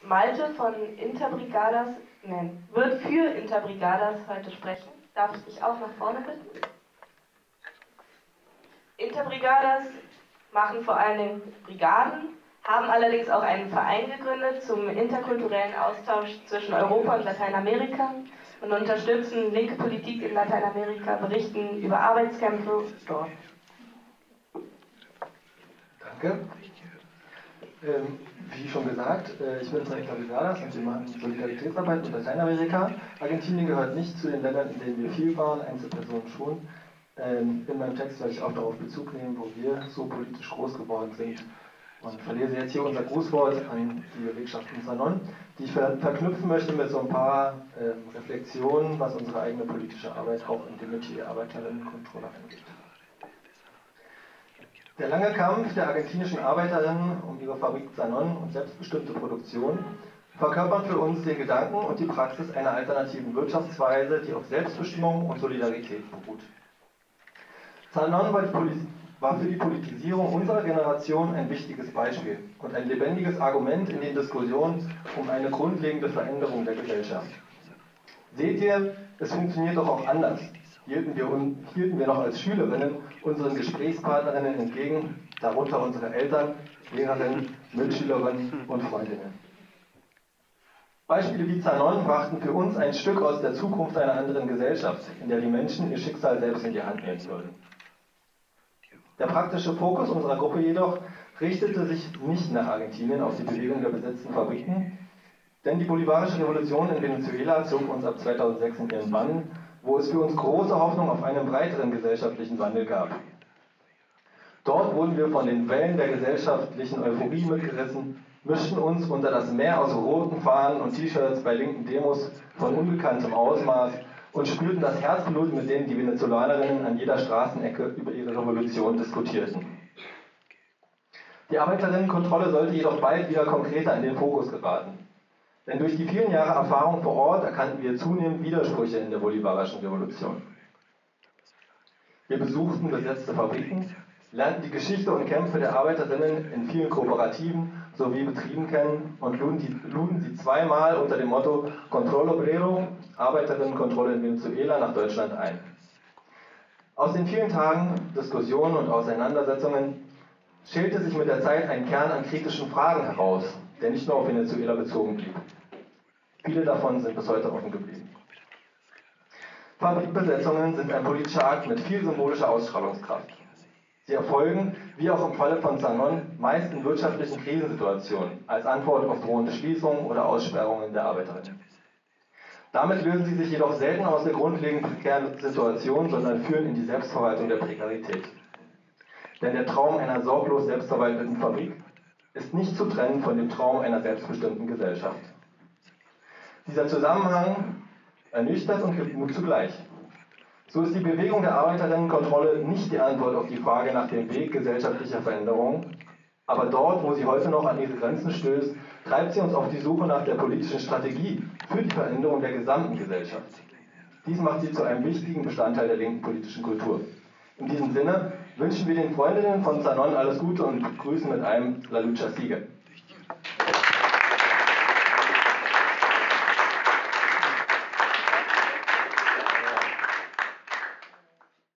Malte von Interbrigadas, wird für Interbrigadas heute sprechen. Darf ich dich auch nach vorne bitten? Interbrigadas machen vor allen Dingen Brigaden, haben allerdings auch einen Verein gegründet zum interkulturellen Austausch zwischen Europa und Lateinamerika und unterstützen linke Politik in Lateinamerika, berichten über Arbeitskämpfe dort. Danke. Wie schon gesagt, ich bin von Interbrigadas und wir machen Solidaritätsarbeit in Lateinamerika. Argentinien gehört nicht zu den Ländern, in denen wir viel waren, Einzelpersonen schon. In meinem Text werde ich auch darauf Bezug nehmen, wo wir so politisch groß geworden sind. Und verlese jetzt hier unser Grußwort an die Belegschaft in Sanon, die ich verknüpfen möchte mit so ein paar Reflexionen, was unsere eigene politische Arbeit auch in dem Metier Arbeiterinnenkontrolle angeht. Der lange Kampf der argentinischen Arbeiterinnen um ihre Fabrik Sanon und selbstbestimmte Produktion verkörpert für uns den Gedanken und die Praxis einer alternativen Wirtschaftsweise, die auf Selbstbestimmung und Solidarität beruht. Sanon war für die Politisierung unserer Generation ein wichtiges Beispiel und ein lebendiges Argument in den Diskussionen um eine grundlegende Veränderung der Gesellschaft. Seht ihr, es funktioniert doch auch anders. Hielten wir noch als Schülerinnen unseren Gesprächspartnerinnen entgegen, darunter unsere Eltern, Lehrerinnen, Mitschülerinnen und Freundinnen. Beispiele wie Sanon brachten für uns ein Stück aus der Zukunft einer anderen Gesellschaft, in der die Menschen ihr Schicksal selbst in die Hand nehmen würden. Der praktische Fokus unserer Gruppe jedoch richtete sich nicht nach Argentinien auf die Bewegung der besetzten Fabriken, denn die bolivarische Revolution in Venezuela zog uns ab 2006 in ihren Bann, wo es für uns große Hoffnung auf einen breiteren gesellschaftlichen Wandel gab. Dort wurden wir von den Wellen der gesellschaftlichen Euphorie mitgerissen, mischten uns unter das Meer aus roten Fahnen und T-Shirts bei linken Demos von unbekanntem Ausmaß und spürten das Herzblut, mit dem die Venezolanerinnen an jeder Straßenecke über ihre Revolution diskutierten. Die Arbeiterinnenkontrolle sollte jedoch bald wieder konkreter in den Fokus geraten. Denn durch die vielen Jahre Erfahrung vor Ort erkannten wir zunehmend Widersprüche in der bolivarischen Revolution. Wir besuchten besetzte Fabriken, lernten die Geschichte und Kämpfe der Arbeiterinnen in vielen Kooperativen sowie Betrieben kennen und luden sie zweimal unter dem Motto Control Obrero, Arbeiterinnenkontrolle in Venezuela, nach Deutschland ein. Aus den vielen Tagen Diskussionen und Auseinandersetzungen schälte sich mit der Zeit ein Kern an kritischen Fragen heraus, der nicht nur auf Venezuela bezogen blieb. Viele davon sind bis heute offen geblieben. Fabrikbesetzungen sind ein politischer Akt mit viel symbolischer Ausstrahlungskraft. Sie erfolgen, wie auch im Falle von Sanon, meist in wirtschaftlichen Krisensituationen, als Antwort auf drohende Schließungen oder Aussperrungen der Arbeiterinnen. Damit lösen sie sich jedoch selten aus der grundlegend prekären Situation, sondern führen in die Selbstverwaltung der Prekarität. Denn der Traum einer sorglos selbstverwalteten Fabrik ist nicht zu trennen von dem Traum einer selbstbestimmten Gesellschaft. Dieser Zusammenhang ernüchtert und gibt Mut zugleich. So ist die Bewegung der Arbeiterinnenkontrolle nicht die Antwort auf die Frage nach dem Weg gesellschaftlicher Veränderung, aber dort, wo sie heute noch an ihre Grenzen stößt, treibt sie uns auf die Suche nach der politischen Strategie für die Veränderung der gesamten Gesellschaft. Dies macht sie zu einem wichtigen Bestandteil der linken politischen Kultur. In diesem Sinne wünschen wir den Freundinnen von Sanon alles Gute und grüßen mit einem La Lucha Sigue.